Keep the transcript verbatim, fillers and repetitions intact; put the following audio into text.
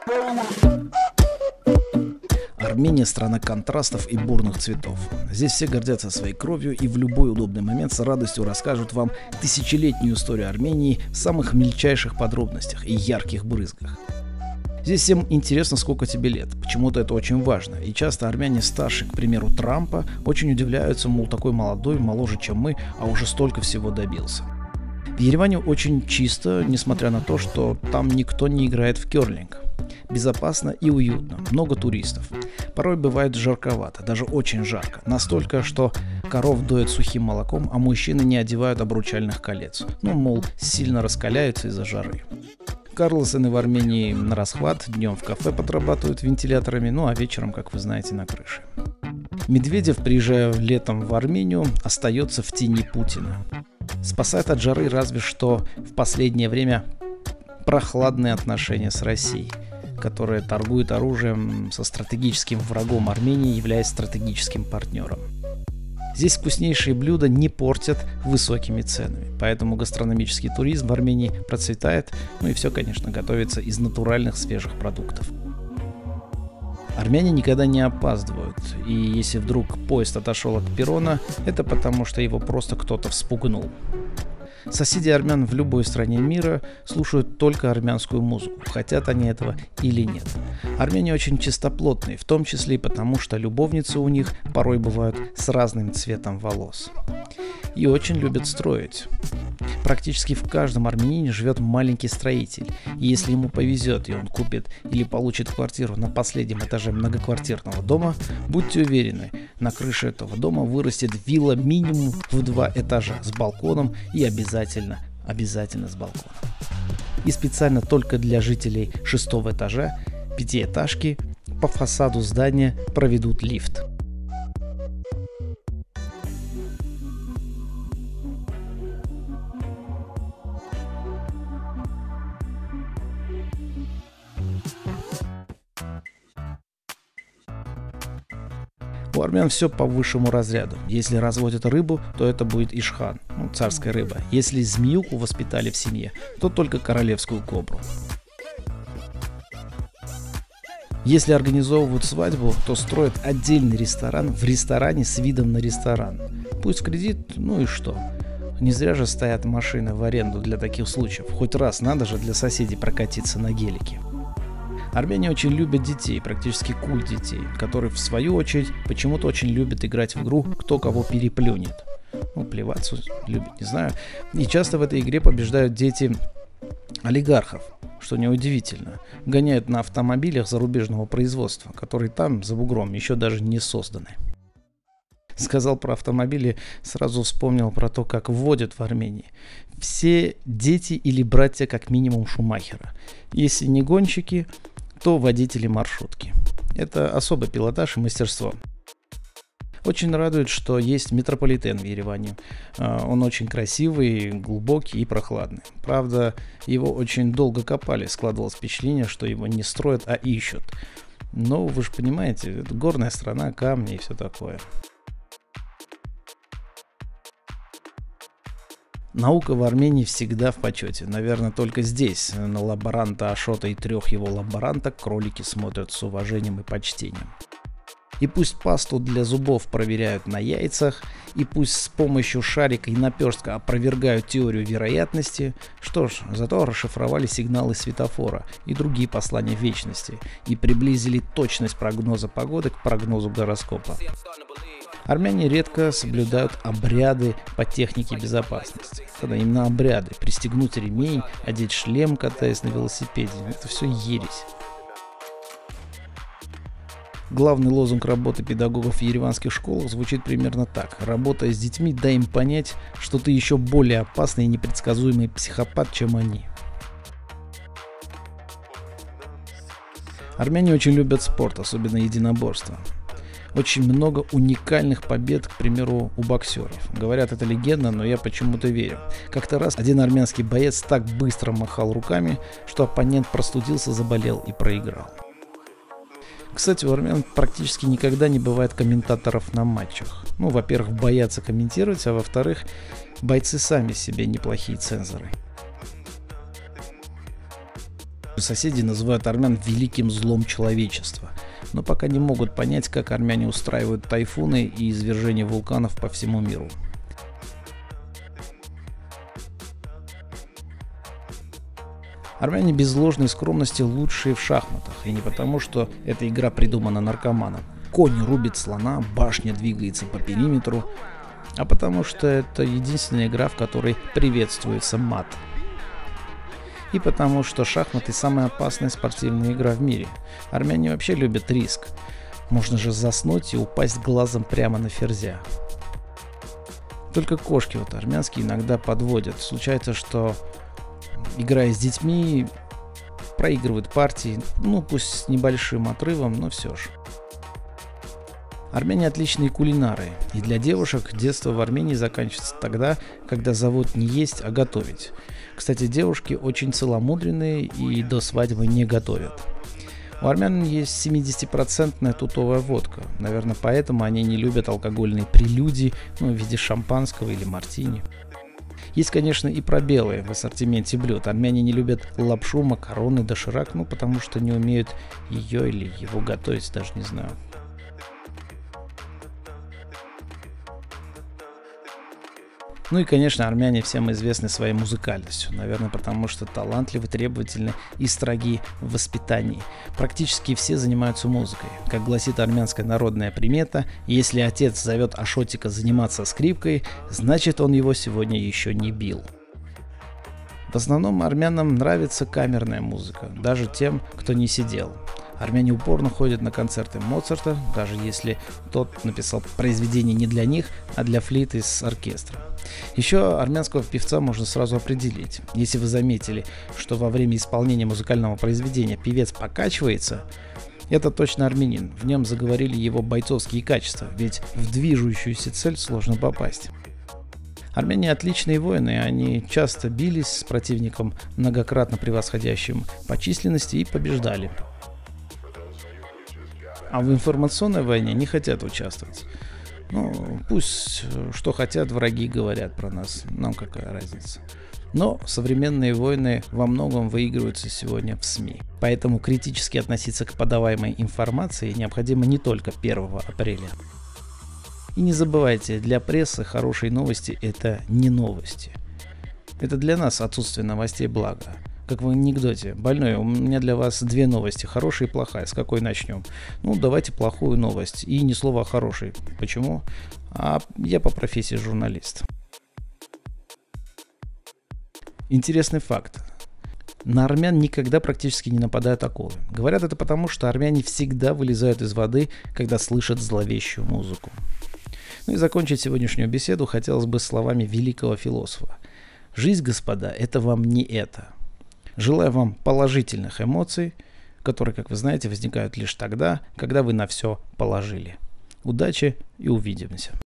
Армения – страна контрастов и бурных цветов. Здесь все гордятся своей кровью и в любой удобный момент с радостью расскажут вам тысячелетнюю историю Армении в самых мельчайших подробностях и ярких брызгах. Здесь всем интересно, сколько тебе лет. Почему-то это очень важно. И часто армяне старше, к примеру, Трампа, очень удивляются, мол, такой молодой, моложе, чем мы, а уже столько всего добился. В Ереване очень чисто, несмотря на то, что там никто не играет в керлинг. Безопасно и уютно, много туристов. Порой бывает жарковато, даже очень жарко. Настолько, что коров доят сухим молоком, а мужчины не одевают обручальных колец. Ну, мол, сильно раскаляются из-за жары. Карлсоны в Армении на расхват, днем в кафе подрабатывают вентиляторами, ну а вечером, как вы знаете, на крыше. Медведев, приезжая летом в Армению, остается в тени Путина. Спасает от жары разве что в последнее время прохладные отношения с Россией, которая торгует оружием со стратегическим врагом Армении, являясь стратегическим партнером. Здесь вкуснейшие блюда не портят высокими ценами, поэтому гастрономический туризм в Армении процветает, ну и все, конечно, готовится из натуральных свежих продуктов. Армяне никогда не опаздывают, и если вдруг поезд отошел от перрона, это потому, что его просто кто-то вспугнул. Соседи армян в любой стране мира слушают только армянскую музыку, хотят они этого или нет. Армяне очень чистоплотные, в том числе и потому, что любовницы у них порой бывают с разным цветом волос. И очень любят строить. Практически в каждом армянине живет маленький строитель, и если ему повезет и он купит или получит квартиру на последнем этаже многоквартирного дома, будьте уверены, на крыше этого дома вырастет вилла минимум в два этажа с балконом и обязательно, обязательно с балконом. И специально только для жителей шестого этажа пятиэтажки по фасаду здания проведут лифт. У армян все по высшему разряду. Если разводят рыбу, то это будет ишхан, ну, царская рыба. Если змеюку воспитали в семье, то только королевскую кобру. Если организовывают свадьбу, то строят отдельный ресторан в ресторане с видом на ресторан. Пусть в кредит, ну и что? Не зря же стоят машины в аренду для таких случаев. Хоть раз надо же для соседей прокатиться на гелике. Армяне очень любят детей, практически культ детей, которые в свою очередь почему-то очень любят играть в игру «Кто кого переплюнет». Ну, плеваться любят, не знаю. И часто в этой игре побеждают дети олигархов, что неудивительно. Гоняют на автомобилях зарубежного производства, которые там, за бугром, еще даже не созданы. Сказал про автомобили, сразу вспомнил про то, как водят в Армении. Все дети или братья как минимум Шумахера. Если не гонщики, то водители маршрутки. Это особый пилотаж и мастерство. Очень радует, что есть метрополитен в Ереване. Он очень красивый, глубокий и прохладный. Правда, его очень долго копали, складывалось впечатление, что его не строят, а ищут. Но вы же понимаете, это горная страна, камни и все такое. Наука в Армении всегда в почете. Наверное, только здесь на лаборанта Ашота и трех его лаборанток кролики смотрят с уважением и почтением. И пусть пасту для зубов проверяют на яйцах, и пусть с помощью шарика и наперстка опровергают теорию вероятности, что ж, зато расшифровали сигналы светофора и другие послания вечности и приблизили точность прогноза погоды к прогнозу гороскопа. Армяне редко соблюдают обряды по технике безопасности. Когда именно обряды, пристегнуть ремень, одеть шлем, катаясь на велосипеде, это все ересь. Главный лозунг работы педагогов в ереванских школах звучит примерно так. Работая с детьми, дай им понять, что ты еще более опасный и непредсказуемый психопат, чем они. Армяне очень любят спорт, особенно единоборство. Очень много уникальных побед, к примеру, у боксеров. Говорят, это легенда, но я почему-то верю. Как-то раз один армянский боец так быстро махал руками, что оппонент простудился, заболел и проиграл. Кстати, у армян практически никогда не бывает комментаторов на матчах. Ну, во-первых, боятся комментировать, а во-вторых, бойцы сами себе неплохие цензоры. Соседи называют армян великим злом человечества, но пока не могут понять, как армяне устраивают тайфуны и извержения вулканов по всему миру. Армяне без ложной скромности лучшие в шахматах, и не потому, что эта игра придумана наркоманом. Конь рубит слона, башня двигается по периметру, а потому что это единственная игра, в которой приветствуется мат. И потому что шахматы самая опасная спортивная игра в мире. Армяне вообще любят риск. Можно же заснуть и упасть глазом прямо на ферзя. Только кошки вот армянские иногда подводят. Случается, что, играя с детьми, проигрывают партии, ну пусть с небольшим отрывом, но все же. Армяне отличные кулинары, и для девушек детство в Армении заканчивается тогда, когда зовут не есть, а готовить. Кстати, девушки очень целомудренные и до свадьбы не готовят. У армян есть семидесятипроцентная тутовая водка, наверное, поэтому они не любят алкогольные прелюдии, ну, в виде шампанского или мартини. Есть, конечно, и пробелы в ассортименте блюд. Армяне не любят лапшу, макароны, доширак, ну, потому что не умеют ее или его готовить, даже не знаю. Ну и, конечно, армяне всем известны своей музыкальностью. Наверное, потому что талантливы, требовательны и строги в воспитании. Практически все занимаются музыкой. Как гласит армянская народная примета, если отец зовет Ашотика заниматься скрипкой, значит он его сегодня еще не бил. В основном армянам нравится камерная музыка, даже тем, кто не сидел. Армяне упорно ходят на концерты Моцарта, даже если тот написал произведение не для них, а для флейты с оркестром. Еще армянского певца можно сразу определить. Если вы заметили, что во время исполнения музыкального произведения певец покачивается, это точно армянин. В нем заговорили его бойцовские качества, ведь в движущуюся цель сложно попасть. Армяне отличные воины, они часто бились с противником, многократно превосходящим по численности, и побеждали. А в информационной войне не хотят участвовать. Ну, пусть что хотят, враги говорят про нас, нам какая разница. Но современные войны во многом выигрываются сегодня в СМИ. Поэтому критически относиться к подаваемой информации необходимо не только первого апреля. И не забывайте, для прессы хорошие новости – это не новости. Это для нас отсутствие новостей благо. Как в анекдоте. Больной, у меня для вас две новости, хорошая и плохая. С какой начнем? Ну, давайте плохую новость. И ни слова о хорошей. Почему? А я по профессии журналист. Интересный факт. На армян никогда практически не нападают акулы. Говорят это потому, что армяне всегда вылезают из воды, когда слышат зловещую музыку. Ну и закончить сегодняшнюю беседу хотелось бы словами великого философа. Жизнь, господа, это вам не это. Желаю вам положительных эмоций, которые, как вы знаете, возникают лишь тогда, когда вы на все положили. Удачи и увидимся.